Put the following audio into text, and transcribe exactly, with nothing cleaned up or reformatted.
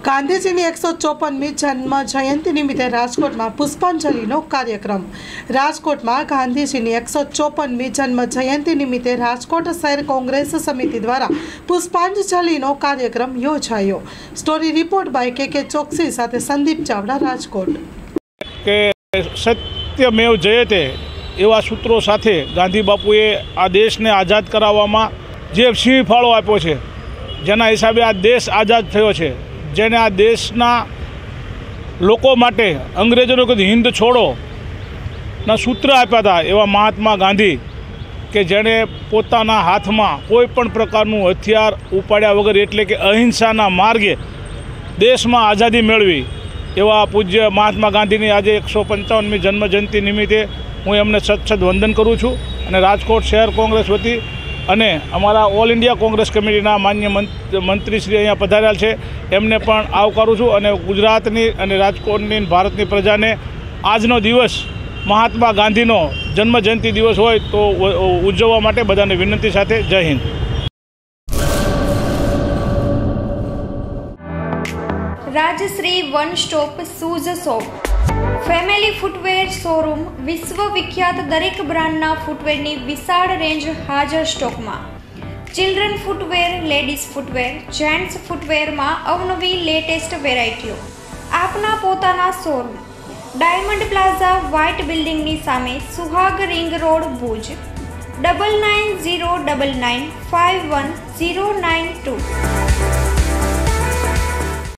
ગાંધીજીની એકસો ચોપનમી જન્મ જયંતિ નિમિત્તે રાજકોટમાં પુષ્પાંજલિનો કાર્યક્રમ। રાજકોટમાં ગાંધીજીની એકસો ચોપનમી જન્મ જયંતિ નિમિત્તે રાજકોટ શહેર કોંગ્રેસ સમિતિ દ્વારા પુષ્પાંજલિનો કાર્યક્રમ યોજાયો। સ્ટોરી રિપોર્ટ બાય કે કે ચોકસી સાથે સંદીપ ચાવડા, રાજકોટ। કે સત્યમેવ જયતે એવા સૂત્રો સાથે ગાંધી બાપુએ આ દેશને આઝાદ કરાવવામાં જે સિંહ ફાળો આપ્યો છે, જેના હિસાબે આ દેશ આઝાદ થયો છે, જેને આ દેશના લોકો માટે અંગ્રેજોને કીધું હિંદ છોડો ના સૂત્ર આપ્યા હતા એવા મહાત્મા ગાંધી, કે જેણે પોતાના હાથમાં કોઈ પણ પ્રકારનું હથિયાર ઉપાડ્યા વગર એટલે કે અહિંસાના માર્ગે દેશમાં આઝાદી મેળવી એવા પૂજ્ય મહાત્મા ગાંધીની આજે એકસો પંચાવનમી જન્મજયંતિ નિમિત્તે હું એમને સત વંદન કરું છું। અને રાજકોટ શહેર કોંગ્રેસ વતી અને અમારા ઓલ ઇન્ડિયા કોંગ્રેસ કમિટીના માન્ય મંત્રી શ્રી અહીંયા પધારેલ છે, એમને પણ આવકારું છું। અને ગુજરાતની અને રાજકોટની ભારતની પ્રજાને આજનો દિવસ મહાત્મા ગાંધીનો જન્મજયંતિ દિવસ હોય તો ઉજવવા માટે બધાને વિનંતી સાથે જય હિન્દ। Rajshree one stop shoes shop, family footwear showroom, વિશ્વ વિખ્યાત દરેક બ્રાન્ડના ફૂટવેરની વિશાળ રેન્જ હાજર સ્ટોકમાં। Children footwear, ladies footwear, gents ફૂટવેરમાં અવનવી લેટેસ્ટ વેરાયટીઓ। આપના પોતાના શોરૂમ ડાયમંડ પ્લાઝા વ્હાઇટ બિલ્ડિંગની સામે, Suhag ring road, Bhuj. Double nine zero double nine five one zero nine two.